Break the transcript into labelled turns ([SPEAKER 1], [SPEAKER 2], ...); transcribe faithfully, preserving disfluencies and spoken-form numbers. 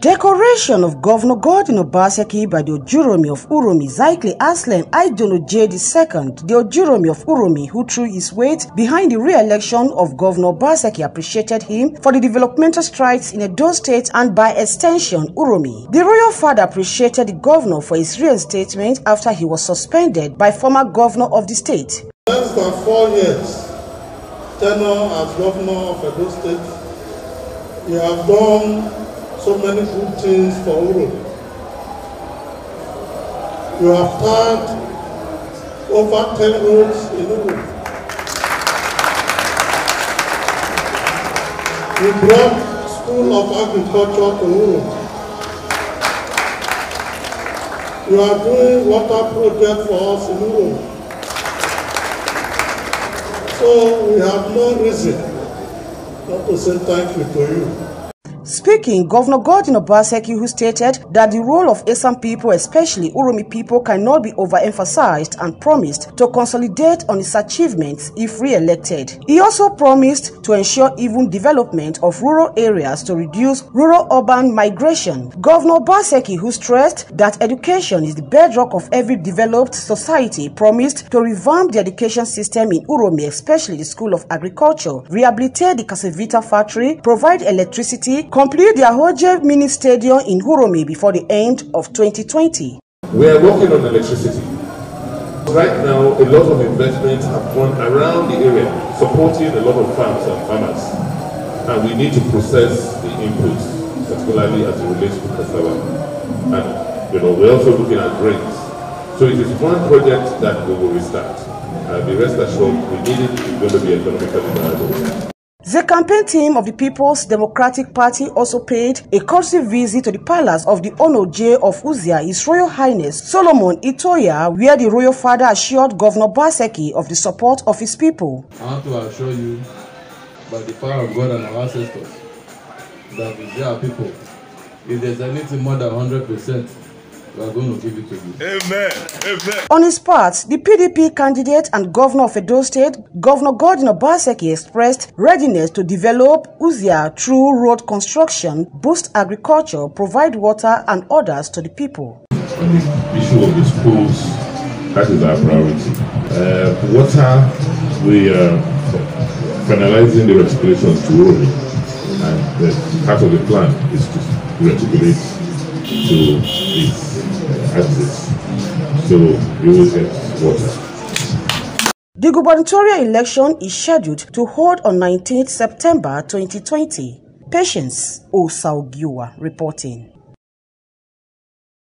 [SPEAKER 1] Decoration of Governor Godwin Obaseki by the Ojuromi of Uromi, Zaiki Anslem Edonojie the second, the Ojuromi of Uromi, who threw his weight behind the re-election of Governor Obaseki, appreciated him for the developmental strides in Edo State and by extension Uromi. The royal father appreciated the governor for his reinstatement after he was suspended by former governor of the state.
[SPEAKER 2] Less than four years tenure as governor of Edo State, you have done so many good things for Uromi. You have started over ten roads in Uromi. You brought School of Agriculture to Uromi. You are doing water project for us in Uromi. So we have no reason not to say thank you to you.
[SPEAKER 1] Speaking, Governor Godwin Obaseki, who stated that the role of Esan people, especially Uromi people, cannot be overemphasized, and promised to consolidate on his achievements if re-elected. He also promised to ensure even development of rural areas to reduce rural-urban migration. Governor Obaseki, who stressed that education is the bedrock of every developed society, promised to revamp the education system in Uromi, especially the School of Agriculture, rehabilitate the Kasevita factory, provide electricity, complete the Onojie mini stadium in Uromi before the end of twenty twenty.
[SPEAKER 3] We are working on electricity. Right now, a lot of investments have gone around the area, supporting a lot of farms and farmers. And we need to process the inputs, particularly as it relates to cassava. And you know, we're also looking at grains. So it is one project that we will restart. Uh, be rest assured, we need it, it's going to be economically viable.
[SPEAKER 1] The campaign team of the People's Democratic Party also paid a courtesy visit to the palace of the Onojie of Uromi, His Royal Highness Solomon Itoya, where the royal father assured Governor Obaseki of the support of his people.
[SPEAKER 4] I want to assure you, by the power of God and our ancestors, that with their people, if there's anything more than one hundred percent, we are going to give it to you.
[SPEAKER 3] Amen. Amen.
[SPEAKER 1] On his part, the P D P candidate and governor of Edo State, Governor Godwin Obaseki, expressed readiness to develop Uromi through road construction, boost agriculture, provide water and others to the people.
[SPEAKER 3] On the issue of the schools, that is our priority. Uh, water, we are finalizing the recirculation to Uromi, and the part of the plan is to reticulate to this access, so you will get water.
[SPEAKER 1] The gubernatorial election is scheduled to hold on nineteenth September twenty twenty. Patience Osarogiuwa reporting.